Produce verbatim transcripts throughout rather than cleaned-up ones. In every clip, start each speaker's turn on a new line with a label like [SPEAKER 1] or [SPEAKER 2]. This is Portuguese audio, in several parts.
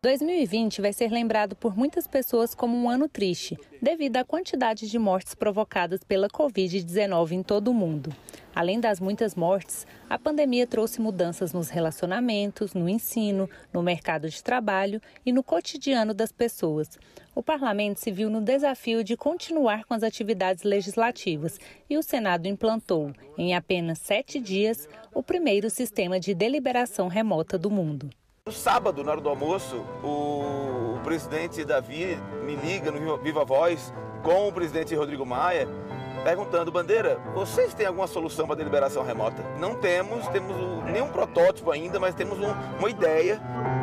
[SPEAKER 1] dois mil e vinte vai ser lembrado por muitas pessoas como um ano triste, devido à quantidade de mortes provocadas pela covid dezenove em todo o mundo. Além das muitas mortes, a pandemia trouxe mudanças nos relacionamentos, no ensino, no mercado de trabalho e no cotidiano das pessoas. O parlamento se viu no desafio de continuar com as atividades legislativas e o Senado implantou, em apenas sete dias, o primeiro sistema de deliberação remota do mundo.
[SPEAKER 2] No sábado, na hora do almoço, o presidente Davi me liga no Viva Voz com o presidente Rodrigo Maia, perguntando: Bandeira, vocês têm alguma solução para a deliberação remota? Não temos, temos nenhum protótipo ainda, mas temos um, uma ideia.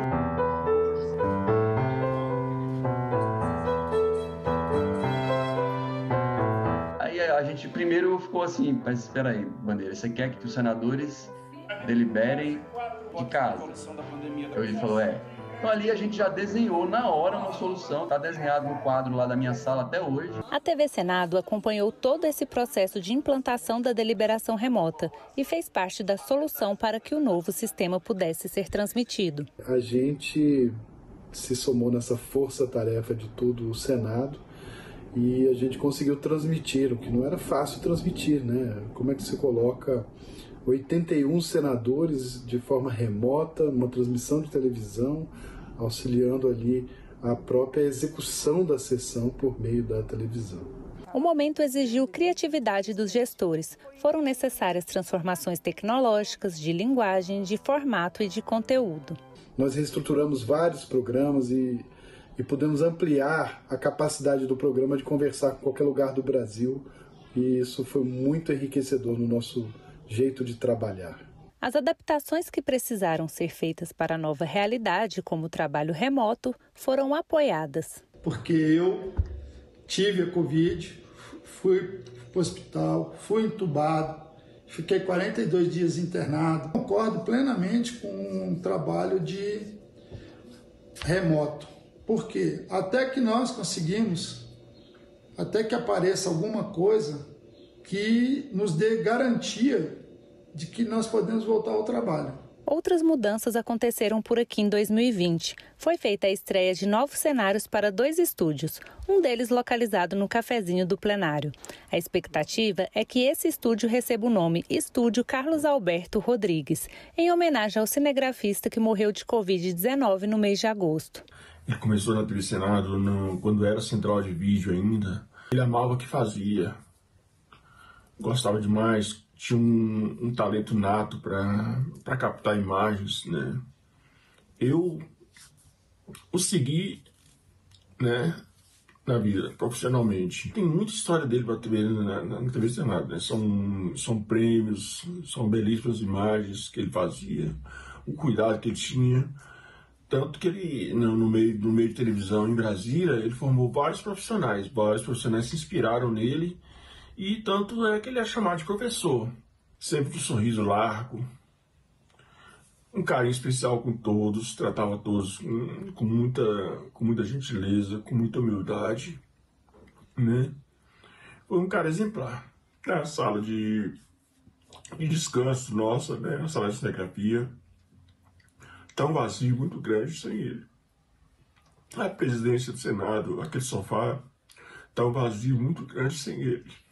[SPEAKER 3] Aí a gente primeiro ficou assim, mas espera aí, Bandeira, você quer que os senadores deliberem de casa? Ele falou, é. Então ali a gente já desenhou na hora uma solução, está desenhado no quadro lá da minha sala até hoje.
[SPEAKER 1] A T V Senado acompanhou todo esse processo de implantação da deliberação remota e fez parte da solução para que o novo sistema pudesse ser transmitido.
[SPEAKER 4] A gente se somou nessa força-tarefa de todo o Senado e a gente conseguiu transmitir, o que não era fácil transmitir, né? Como é que se coloca oitenta e um senadores de forma remota, uma transmissão de televisão, auxiliando ali a própria execução da sessão por meio da televisão.
[SPEAKER 1] O momento exigiu criatividade dos gestores. Foram necessárias transformações tecnológicas, de linguagem, de formato e de conteúdo.
[SPEAKER 4] Nós reestruturamos vários programas e, e pudemos ampliar a capacidade do programa de conversar com qualquer lugar do Brasil. E isso foi muito enriquecedor no nosso jeito de trabalhar.
[SPEAKER 1] As adaptações que precisaram ser feitas para a nova realidade, como o trabalho remoto, foram apoiadas.
[SPEAKER 5] Porque eu tive a Covid, fui para o hospital, fui entubado, fiquei quarenta e dois dias internado. Concordo plenamente com um trabalho de remoto. Porque até que nós conseguimos, até que apareça alguma coisa que nos dê garantia de que nós podemos voltar ao trabalho.
[SPEAKER 1] Outras mudanças aconteceram por aqui em dois mil e vinte. Foi feita a estreia de novos cenários para dois estúdios, um deles localizado no cafezinho do plenário. A expectativa é que esse estúdio receba o nome Estúdio Carlos Alberto Rodrigues, em homenagem ao cinegrafista que morreu de covid dezenove no mês de agosto.
[SPEAKER 6] Ele começou na T V Senado no, quando era central de vídeo ainda. Ele amava o que fazia, gostava demais, tinha um, um talento nato para captar imagens, né? Eu o segui, né, na vida, profissionalmente. Tem muita história dele para T V na, na, na T V Senado, né? São, são prêmios, são belíssimas imagens que ele fazia, o cuidado que ele tinha. Tanto que ele, no, no, meio, no meio de televisão em Brasília, ele formou vários profissionais, vários profissionais se inspiraram nele. E tanto é que ele é chamado de professor, sempre de sorriso largo, um carinho especial com todos, tratava todos com, com, muita, com muita gentileza, com muita humildade, né? Foi um cara exemplar. Na sala de, de descanso nossa, né? Na sala de cinegrafia, tá um vazio muito grande sem ele. A presidência do Senado, aquele sofá, tá um vazio muito grande sem ele.